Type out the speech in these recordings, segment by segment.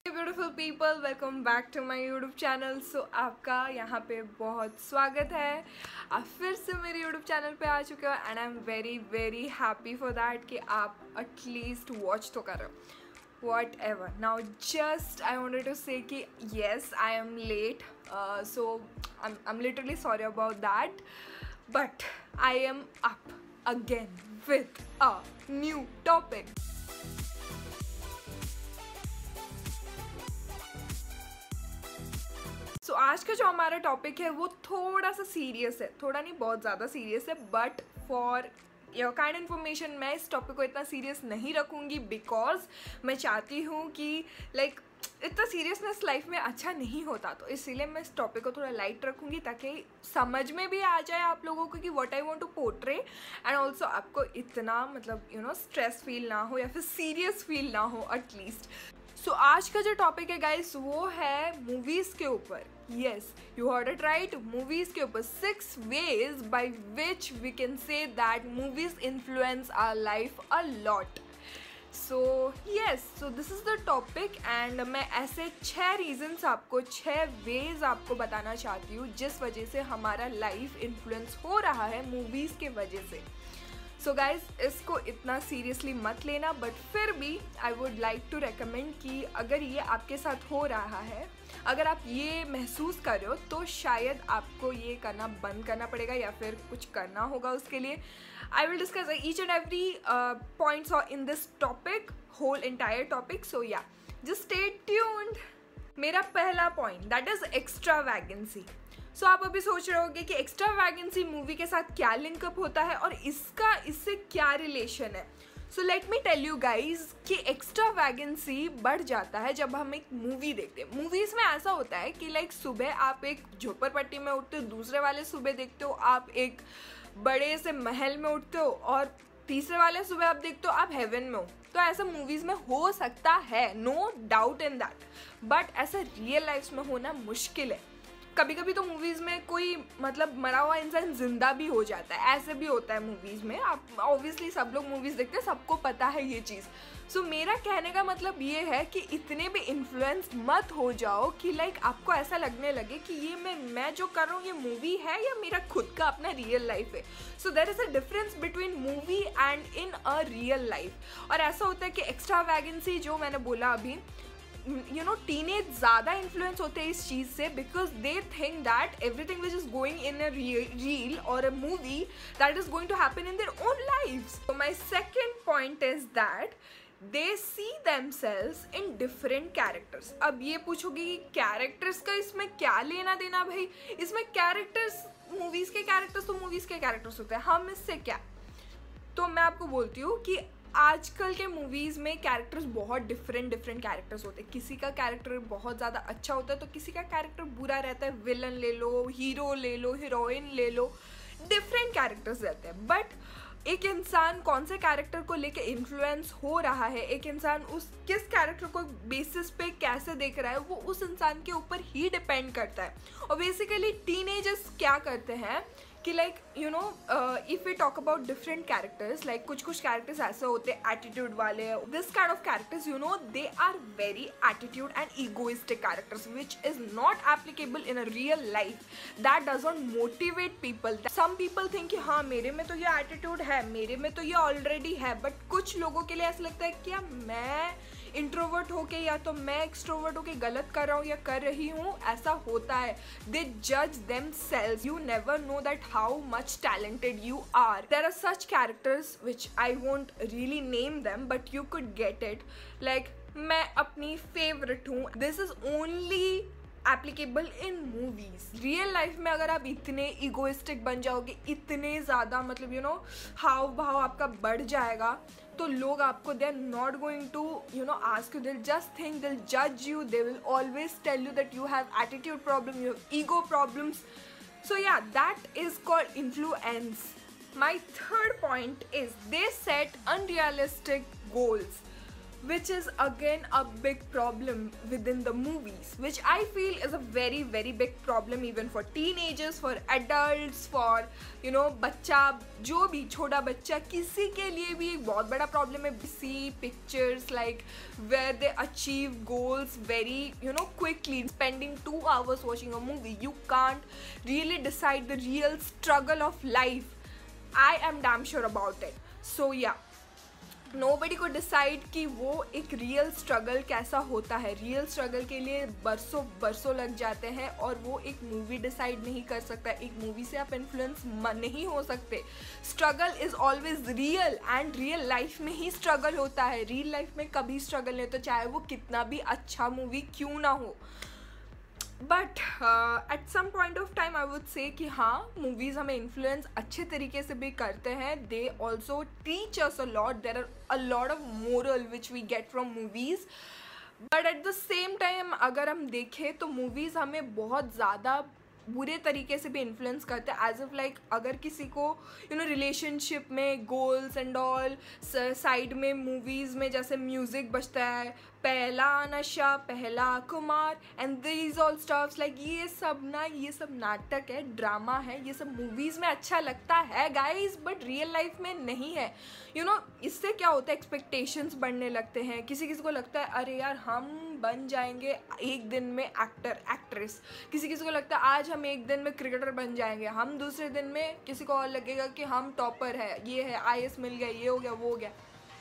Beautiful people, welcome back to my YouTube channel. So आपका यहाँ पे बहुत स्वागत है। आप फिर से मेरे यूट्यूब चैनल पे आ चुके हो and I am very very happy for that कि आप एटलीस्ट वॉच तो करो। Whatever. Now just I wanted to say कि yes I am late, so I'm literally sorry about that, but I am up again with a new topic. So आज का जो हमारा topic है वो थोड़ा सा सीरियस है, थोड़ा नहीं बहुत ज़्यादा सीरियस है, but for your kind information मैं इस टॉपिक को इतना सीरियस नहीं रखूँगी बिकॉज मैं चाहती हूँ कि इतना सीरियसनेस लाइफ में अच्छा नहीं होता, तो इसीलिए मैं इस टॉपिक को थोड़ा लाइट रखूँगी ताकि समझ में भी आ जाए आप लोगों को कि what I want to portray and also आपको इतना स्ट्रेस फील ना हो या फिर सीरियस फील ना हो एटलीस्ट। सो आज का जो टॉपिक है गाइस वो है मूवीज़ के ऊपर। Yes, you heard it right, movies के ऊपर 6 ways by which we can say that movies influence our life a lot. So yes, so this is the topic and मैं ऐसे 6 reasons आपको 6 ways आपको बताना चाहती हूँ जिस वजह से हमारा लाइफ इन्फ्लुएंस हो रहा है मूवीज़ के वजह से। सो गाइज इसको इतना सीरियसली मत लेना, बट फिर भी I would like to recommend कि अगर ये आपके साथ हो रहा है, अगर आप ये महसूस कर रहे हो तो शायद आपको ये करना बंद करना पड़ेगा या फिर कुछ करना होगा उसके लिए। I will discuss each and every points in this topic, whole entire topic. So yeah just stay tuned. मेरा पहला point that is extravagancy. So आप अभी सोच रहे होगे कि एक्स्ट्रावैगेंसी मूवी के साथ क्या लिंकअप होता है और इससे क्या रिलेशन है। So let me tell you guys कि एक्स्ट्रावैगेंसी बढ़ जाता है जब हम एक मूवी देखते हैं। मूवीज़ में ऐसा होता है कि सुबह आप एक झोपड़पट्टी में उठते हो, दूसरे वाले सुबह देखते हो आप एक बड़े से महल में उठते हो और तीसरे वाले सुबह आप देखते हो आप हेवन में हो। तो ऐसा मूवीज़ में हो सकता है, no doubt in that, but ऐसा रियल लाइफ में होना मुश्किल है। कभी कभी तो मूवीज़ में कोई मरा हुआ इंसान जिंदा भी हो जाता है, ऐसे भी होता है मूवीज़ में। आप ऑब्वियसली सब लोग मूवीज़ देखते हैं, सबको पता है ये चीज़। सो मेरा कहने का मतलब ये है कि इतने भी इन्फ्लुएंस मत हो जाओ कि आपको ऐसा लगने लगे कि ये मैं जो कर रहा हूँ ये मूवी है या मेरा खुद का अपना रियल लाइफ है। So there is a difference between movie and in a real life. और ऐसा होता है कि एक्स्ट्रावैगेंसी जो मैंने बोला अभी, टीनेज ज़्यादा इन्फ्लुएंस होते हैं इस चीज़ से because they think that everything which is going in a reel और a movie that is going to happen in their own life. So my second point is that they see themselves in different characters. अब ये पूछोगे कि characters का इसमें क्या लेना देना भाई, इसमें कैरेक्टर्स मूवीज़ के कैरेक्टर्स तो मूवीज़ के कैरेक्टर्स होते हैं, हम इससे क्या। तो मैं आपको बोलती हूँ कि आजकल के मूवीज़ में कैरेक्टर्स बहुत डिफरेंट कैरेक्टर्स होते हैं। किसी का कैरेक्टर बहुत ज़्यादा अच्छा होता है तो किसी का कैरेक्टर बुरा रहता है। विलन ले लो, हीरो ले लो, हीरोइन ले लो, डिफरेंट कैरेक्टर्स रहते हैं। बट एक इंसान कौन से कैरेक्टर को लेके इन्फ्लुएंस हो रहा है, एक इंसान उस किस कैरेक्टर को बेसिस पे कैसे देख रहा है, वो उस इंसान के ऊपर ही डिपेंड करता है। और बेसिकली टीनेजर्स क्या करते हैं कि if we talk about different characters, कुछ कैरेक्टर्स ऐसे होते हैं एटीट्यूड वाले। This kind of characters they are very attitude and egoistic characters which is not applicable in a real life. That does not motivate people. Some people think कि हाँ मेरे में तो ये एटीट्यूड है, मेरे में तो ये ऑलरेडी है, बट कुछ लोगों के लिए ऐसा लगता है कि मैं इंट्रोवर्ट होके या तो मैं एक्सट्रोवर्ट होके गलत कर रहा हूँ या कर रही हूँ, ऐसा होता है। दे जज themselves. You never know that how much talented you are. There are such characters which I won't really name them but you could get it. मैं अपनी फेवरेट हूँ, this is only applicable in movies. Real life में अगर आप इतने egoistic बन जाओगे, इतने ज़्यादा हाव भाव आपका बढ़ जाएगा, तो लोग आपको they are not going to ask you, they'll just think, they'll जज you, they will always tell you that you have attitude problem, you have ego problems. So yeah that is called influence. My third point is they set unrealistic goals. which is again a big problem within the movies, which I feel is a very very big problem even for teenagers, for adults, for बच्चा, जो भी छोटा बच्चा, किसी के लिए भी एक बहुत बड़ा प्रॉब्लम है. See pictures like where they achieve goals very quickly, spending 2 hours watching a movie. You can't really decide the real struggle of life. I am damn sure about it. So yeah, nobody को decide कि वो एक real struggle कैसा होता है. Real struggle के लिए बरसों बरसों लग जाते हैं और वो एक मूवी डिसाइड नहीं कर सकता. एक मूवी से आप इन्फ्लुएंस नहीं हो सकते. Struggle is always real and real life में ही स्ट्रगल होता है. रियल लाइफ में कभी स्ट्रगल नहीं होता, चाहे वो कितना भी अच्छा मूवी क्यों ना हो. But at some point of time I would say कि हाँ, मूवीज़ हमें इन्फ्लुएंस अच्छे तरीके से भी करते हैं. They also teach us a lot. There are a lot of moral which we get from movies. But at the same time अगर हम देखें तो मूवीज़ हमें बहुत ज़्यादा बुरे तरीके से भी इन्फ्लुएंस करते हैं. एज ऑफ लाइक अगर किसी को रिलेशनशिप में गोल्स एंड ऑल, साइड में मूवीज़ में जैसे म्यूज़िक बजता है, पहला नशा पहला कुमार and these all stuffs like, ये सब नाटक है, ड्रामा है. ये सब मूवीज़ में अच्छा लगता है गाइज, बट रियल लाइफ में नहीं है. इससे क्या होता है, एक्सपेक्टेशंस बढ़ने लगते हैं. किसी को लगता है अरे यार हम बन जाएंगे एक दिन में एक्टर एक्ट्रेस. किसी को लगता है आज हम एक दिन में क्रिकेटर बन जाएंगे. हम दूसरे दिन में किसी को और लगेगा कि हम टॉपर है, ये है, IAS मिल गया, ये हो गया, वो हो गया.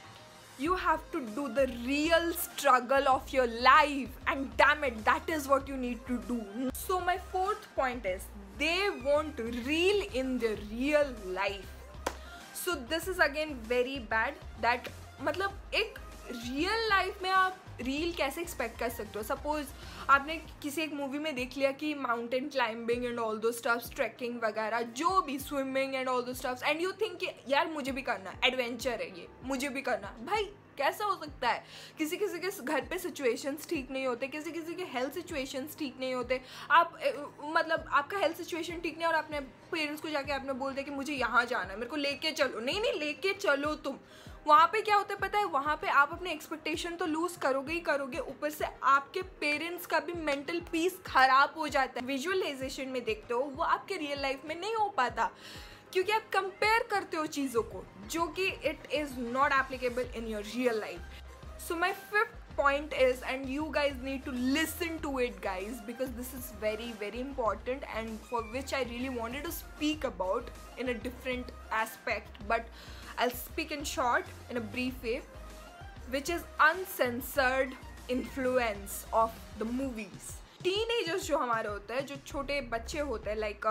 You have to do the real struggle of your life, and damn it, that is what you need to do. So my fourth point is they won't reel in their real life. So this is again very bad. That मतलब एक real life में आप reel कैसे expect कर सकते हो. Suppose आपने किसी एक मूवी में देख लिया कि mountain climbing and all those stuffs, trekking वगैरह, जो भी, swimming and all those stuffs, and you think कि यार मुझे भी करना है, एडवेंचर है ये, मुझे भी करना. भाई कैसा हो सकता है. किसी के घर पे सिचुएशंस ठीक नहीं होते, किसी के हेल्थ सिचुएशंस ठीक नहीं होते. आप मतलब आपका हेल्थ सिचुएशन ठीक नहीं और अपने पेरेंट्स को जाके आपने बोल दिया कि मुझे यहाँ जाना है, मेरे को लेके चलो. नहीं लेके चलो तुम. वहाँ पे क्या होता है पता है, वहाँ पे आप अपने एक्सपेक्टेशन तो लूज़ करोगे ही करोगे, ऊपर से आपके पेरेंट्स का भी मेंटल पीस खराब हो जाता है. विजुअलाइजेशन में देखते हो वो आपके रियल लाइफ में नहीं हो पाता, क्योंकि आप कंपेयर करते हो चीज़ों को, जो कि it is not applicable in your real life. So my fifth point is, and you guys need to listen to it guys, because this is very very important and for which I really wanted to speak about in a different aspect, but I'll speak in short, in a brief way, which is uncensored influence of the movies. Teenagers जो हमारे होते हैं, जो छोटे बच्चे होते हैं, like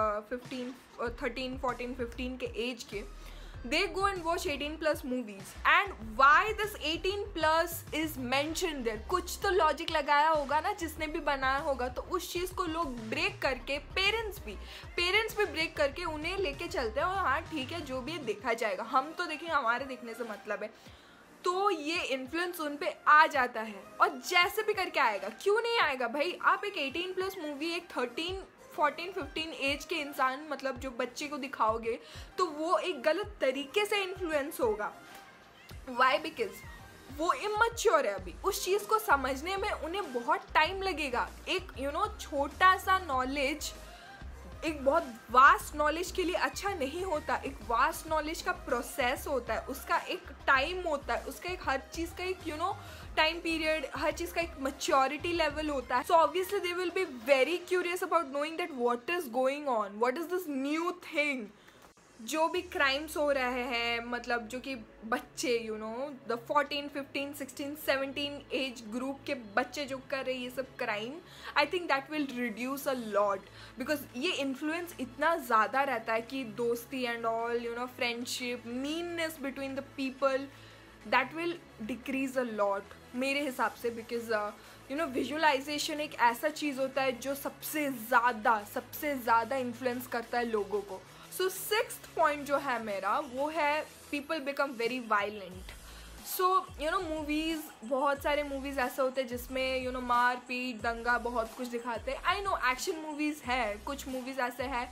13, 14, 15 के एज के, they go and watch 18+ movies. And why this 18+ is mentioned there? कुछ तो लॉजिक लगाया होगा ना जिसने भी बनाया होगा, तो उस चीज़ को लोग ब्रेक करके, पेरेंट्स भी ब्रेक करके उन्हें लेके चलते हैं. और हाँ ठीक है, जो भी है देखा जाएगा, हम तो देखेंगे, हमारे देखने से मतलब है. तो ये इन्फ्लुएंस उन पे आ जाता है, और जैसे भी करके आएगा. क्यों नहीं आएगा भाई. आप एक 18+ मूवी एक 13, 14, 15 एज के इंसान, मतलब जो बच्चे को दिखाओगे, तो वो एक गलत तरीके से इन्फ्लुएंस होगा. वाई? बिकॉज वो इमैच्योर है अभी. उस चीज़ को समझने में उन्हें बहुत टाइम लगेगा. एक छोटा सा नॉलेज एक बहुत वास्ट नॉलेज के लिए अच्छा नहीं होता. एक वास्ट नॉलेज का प्रोसेस होता है, उसका एक टाइम होता है, उसका एक हर चीज़ का एक टाइम पीरियड, हर चीज़ का एक मैच्योरिटी लेवल होता है. So obviously they will be very curious about knowing that what is going on, what is this new thing. जो भी क्राइम्स हो रहे हैं, मतलब जो कि बच्चे द 14, 15, 16, 17 एज ग्रुप के बच्चे जो कर रहे हैं ये सब crime, I think that will reduce a lot. Because ये इन्फ्लुएंस इतना ज़्यादा रहता है कि दोस्ती and all, friendship, meanness between the people, that will decrease a lot मेरे हिसाब से. बिकॉज विजुअलाइजेशन एक ऐसा चीज़ होता है जो सबसे ज़्यादा इन्फ्लुएंस करता है लोगों को. सो सिक्स्थ पॉइंट जो है मेरा, वो है people become very violent. So movies, बहुत सारे मूवीज़ ऐसे होते हैं जिसमें मार पीट, दंगा, बहुत कुछ दिखाते हैं. आई नो एक्शन मूवीज़ है, कुछ मूवीज़ ऐसे हैं,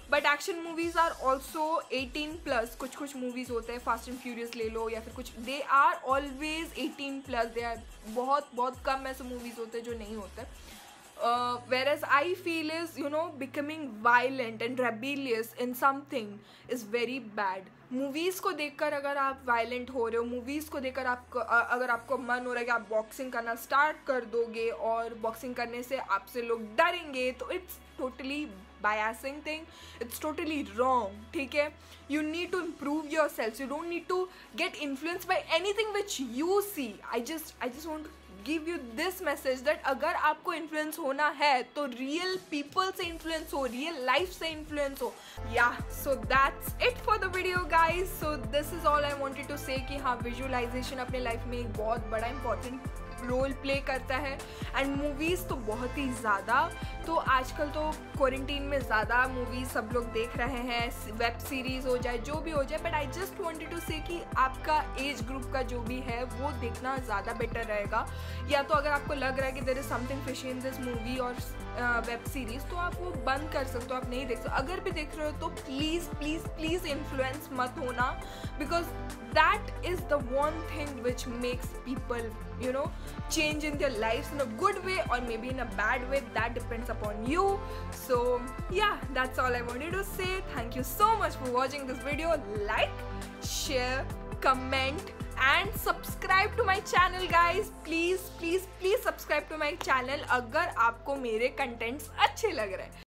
but action movies are also 18+. कुछ कुछ मूवीज़ होते हैं, फास्ट एंड फ्यूरियस ले लो या फिर कुछ, they are always 18+. They are बहुत कम ऐसे मूवीज़ होते हैं जो नहीं होते. Whereas I feel is, you know, becoming violent and rebellious in something is very bad. Movies को देखकर अगर आप वायलेंट हो रहे हो, मूवीज़ को देखकर अगर आपको मन हो रहा है कि आप बॉक्सिंग करना स्टार्ट कर दोगे और बॉक्सिंग करने से आपसे लोग डरेंगे, तो it's totally biasing thing. It's totally wrong. ठीक है, you need to improve yourselves. You don't need to get influenced by anything which you see. I just want to give you this message that अगर आपको influence होना है तो real people से influence हो, real life से influence हो. So that's it for the video guys. So this is all I wanted to say कि हाँ, विजुअलाइजेशन अपने लाइफ में एक बहुत बड़ा इंपॉर्टेंट रोल प्ले करता है. एंड मूवीज़ तो बहुत ही ज़्यादा, तो आजकल तो क्वारंटीन में ज़्यादा मूवीज़ सब लोग देख रहे हैं, वेब सीरीज़ हो जाए, जो भी हो जाए. But I just wanted to say कि आपका एज ग्रुप का जो भी है वो देखना ज़्यादा बेटर रहेगा. या तो अगर आपको लग रहा है कि there is something fishy in this movie और वेब सीरीज़, तो आप वो बंद कर सकते हो, आप नहीं देख सकते. अगर भी देख रहे हो तो प्लीज़ प्लीज़ प्लीज़ इन्फ्लुएंस मत होना, because that is the one thing which makes people, you know, change in their lives in a good way or maybe in a bad way. That depends upon you. So yeah, that's all I wanted to say. Thank you so much for watching this video. Like, share, comment and subscribe to my channel guys. Please subscribe to my channel अगर आपको मेरे contents अच्छे लग रहे हैं.